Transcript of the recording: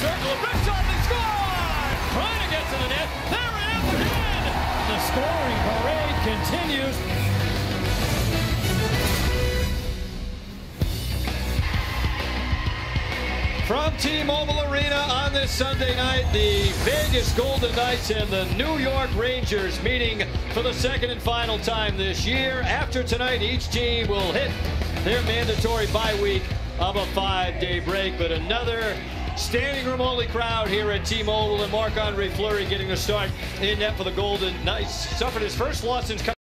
circle. Big shot, they score! Trying to get to the net. There it is again! The scoring parade continues. From T-Mobile Arena on this Sunday night, the Vegas Golden Knights and the New York Rangers meeting for the second and final time this year. After tonight, each team will hit their mandatory bye week of a 5-day break, but another standing room only crowd here at T-Mobile, and Marc-Andre Fleury getting the start in net for the Golden Knights. Suffered his first loss since